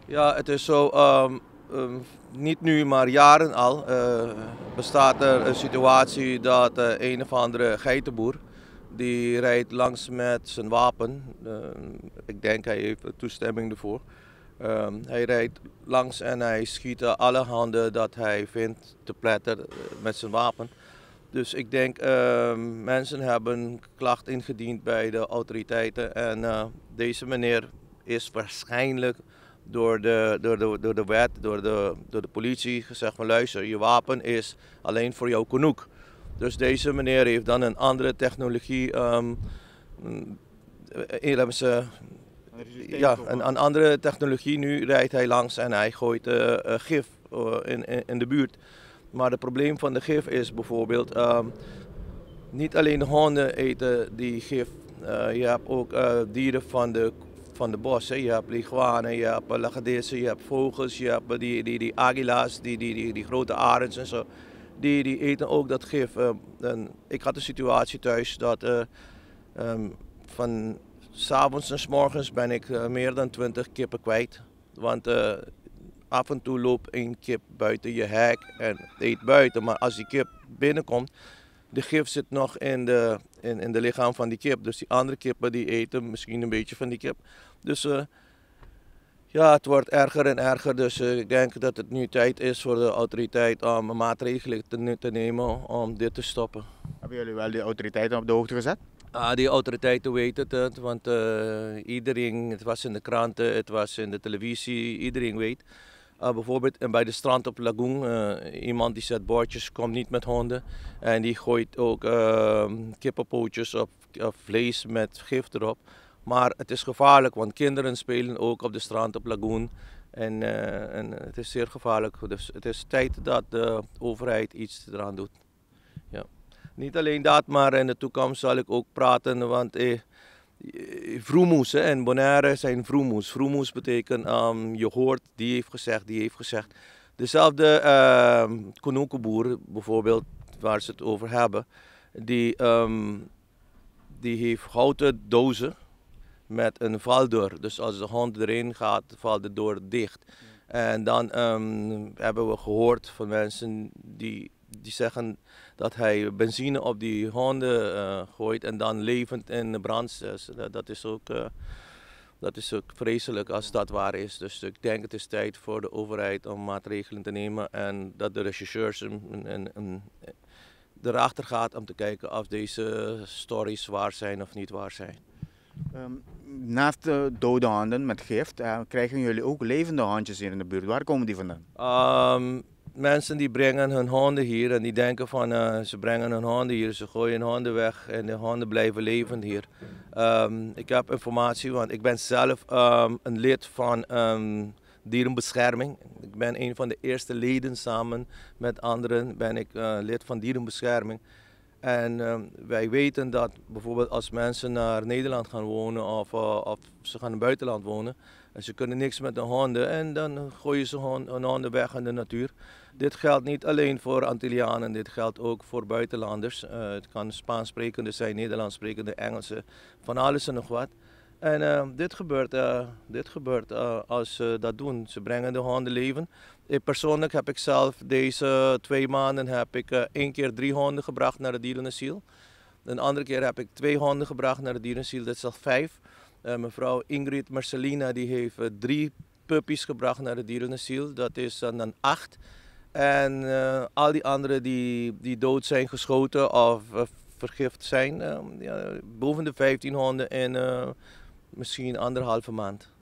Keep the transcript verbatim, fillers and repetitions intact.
Ja, het is zo, um, um, niet nu, maar jaren al, uh, bestaat er een situatie dat uh, een of andere geitenboer, die rijdt langs met zijn wapen. Uh, ik denk hij heeft toestemming ervoor. Um, hij rijdt langs en hij schiet alle handen dat hij vindt te pletter uh, met zijn wapen. Dus ik denk, uh, mensen hebben klacht ingediend bij de autoriteiten en uh, deze meneer is waarschijnlijk door de, door de, door de wet, door de, door de politie gezegd van luister, je wapen is alleen voor jouw konoek. Dus deze meneer heeft dan een andere technologie, um, hebben ze, ja, een, een andere technologie. Nu rijdt hij langs en hij gooit uh, uh, gif uh, in, in, in de buurt. Maar het probleem van de gif is bijvoorbeeld, um, niet alleen de honden eten die gif. Uh, je hebt ook uh, dieren van de, van de bos. Hè. Je hebt leguanen, je hebt lagadissen, je hebt vogels, je hebt die, die, die agila's, die, die, die, die grote arends en zo. Die, die eten ook dat gif. Uh, en ik had een situatie thuis dat uh, um, van 's avonds en 's morgens ben ik uh, meer dan twintig kippen kwijt. Want uh, af en toe loopt een kip buiten je hek en eet buiten. Maar als die kip binnenkomt, de gif zit nog in de, in, in de lichaam van die kip. Dus die andere kippen die eten misschien een beetje van die kip. Dus uh, ja, het wordt erger en erger. Dus uh, ik denk dat het nu tijd is voor de autoriteit om maatregelen te, te nemen om dit te stoppen. Hebben jullie wel de autoriteiten op de hoogte gezet? Ah, die autoriteiten weten het, want uh, iedereen, het was in de kranten, het was in de televisie, iedereen weet. Uh, bijvoorbeeld en bij de strand op Lagoon, uh, iemand die zet bordjes, komt niet met honden. En die gooit ook uh, kippenpootjes of, of vlees met gif erop. Maar het is gevaarlijk, want kinderen spelen ook op de strand op Lagoon. En, uh, en het is zeer gevaarlijk. Dus het is tijd dat de overheid iets eraan doet. Ja. Niet alleen dat, maar in de toekomst zal ik ook praten, want eh, vroemoes en Bonaire zijn vroemoes. Vroemoes betekent um, je hoort, die heeft gezegd, die heeft gezegd. Dezelfde uh, Konokoboer bijvoorbeeld, waar ze het over hebben, die, um, die heeft houten dozen met een valdeur. Dus als de hond erin gaat, valt de deur dicht. En dan um, hebben we gehoord van mensen die, die zeggen dat hij benzine op die honden uh, gooit en dan levend in de brand zet. Dat, dat, is ook, uh, dat is ook vreselijk als dat waar is. Dus ik denk het is tijd voor de overheid om maatregelen te nemen en dat de rechercheurs een, een, een, erachter gaat om te kijken of deze stories waar zijn of niet waar zijn. Um, naast de dode handen met gift, uh, krijgen jullie ook levende hondjes hier in de buurt. Waar komen die vandaan? Um, mensen die brengen hun honden hier en die denken van uh, ze brengen hun honden hier, ze gooien hun honden weg en de honden blijven levend hier. Um, ik heb informatie, want ik ben zelf um, een lid van um, dierenbescherming. Ik ben een van de eerste leden samen met anderen ben ik uh, lid van dierenbescherming. En um, wij weten dat bijvoorbeeld als mensen naar Nederland gaan wonen of, uh, of ze gaan in het buitenland wonen en ze kunnen niks met de honden en dan gooien ze hond, hun honden weg in de natuur. Dit geldt niet alleen voor Antillianen, dit geldt ook voor buitenlanders. Uh, het kan Spaans sprekende zijn, Nederlands sprekende, Engelse, van alles en nog wat. En uh, dit gebeurt, uh, dit gebeurt uh, als ze dat doen. Ze brengen de honden leven. Ik, persoonlijk heb ik zelf deze twee maanden heb ik uh, één keer drie honden gebracht naar het dierenasiel. Een andere keer heb ik twee honden gebracht naar het dierenasiel, dat is al vijf. Uh, mevrouw Ingrid Marcelina die heeft uh, drie puppies gebracht naar het dierenasiel, dat is uh, dan acht. En uh, al die anderen die, die dood zijn geschoten of uh, vergift zijn, uh, ja, boven de vijftien honden in uh, misschien anderhalve maand.